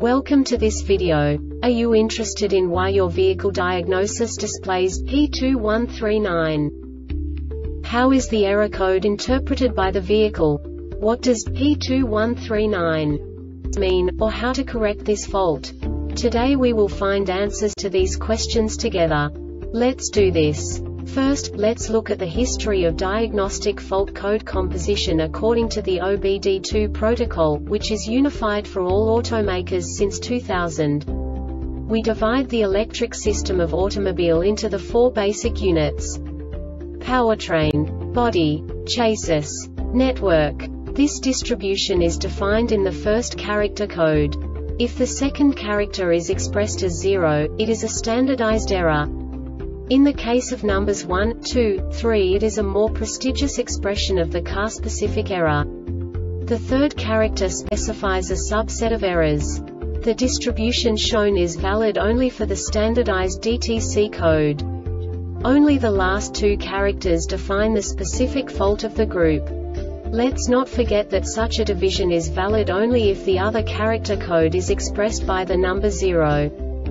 Welcome to this video. Are you interested in why your vehicle diagnosis displays P2139? How is the error code interpreted by the vehicle? What does P2139 mean, or how to correct this fault? Today we will find answers to these questions together. Let's do this. First, let's look at the history of diagnostic fault code composition according to the OBD2 protocol, which is unified for all automakers since 2000. We divide the electric system of automobile into the four basic units: powertrain, body, chassis, network. This distribution is defined in the first character code. If the second character is expressed as 0, it is a standardized error. In the case of numbers 1, 2, 3, it is a more prestigious expression of the car-specific error. The third character specifies a subset of errors. The distribution shown is valid only for the standardized DTC code. Only the last two characters define the specific fault of the group. Let's not forget that such a division is valid only if the other character code is expressed by the number 0.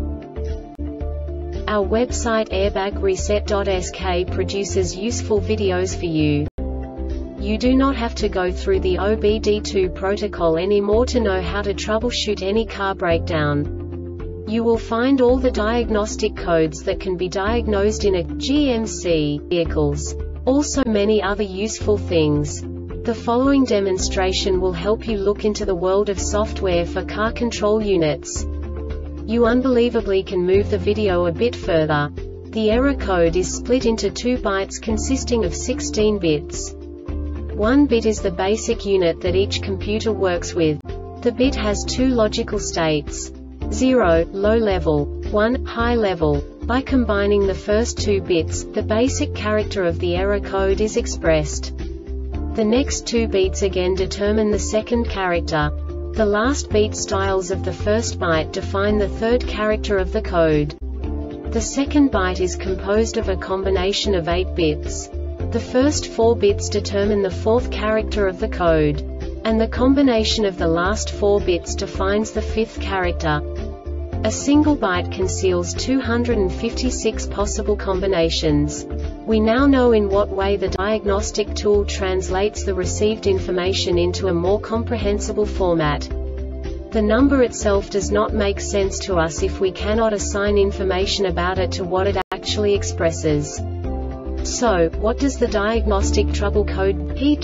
Our website airbagreset.sk produces useful videos for you. You do not have to go through the OBD2 protocol anymore to know how to troubleshoot any car breakdown. You will find all the diagnostic codes that can be diagnosed in a GMC vehicles. Also many other useful things. The following demonstration will help you look into the world of software for car control units. You unbelievably can move the video a bit further. The error code is split into 2 bytes consisting of 16 bits. 1 bit is the basic unit that each computer works with. The bit has 2 logical states: 0, low level, 1, high level. By combining the first 2 bits, the basic character of the error code is expressed. The next 2 beats again determine the second character. The last beat styles of the first byte define the third character of the code. The second byte is composed of a combination of 8 bits. The first 4 bits determine the fourth character of the code. And the combination of the last 4 bits defines the fifth character. A single byte conceals 256 possible combinations. We now know in what way the diagnostic tool translates the received information into a more comprehensible format. The number itself does not make sense to us if we cannot assign information about it to what it actually expresses. So, what does the diagnostic trouble code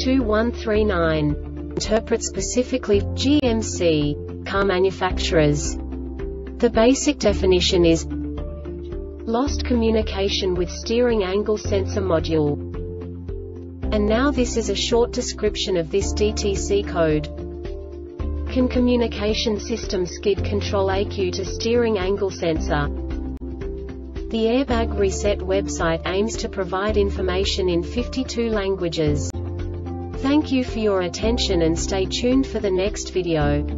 P2139 interpret specifically for GMC car manufacturers? The basic definition is lost communication with steering angle sensor module. And now this is a short description of this DTC code. Can communication system skid control ECU to steering angle sensor? The Airbag Reset website aims to provide information in 52 languages. Thank you for your attention and stay tuned for the next video.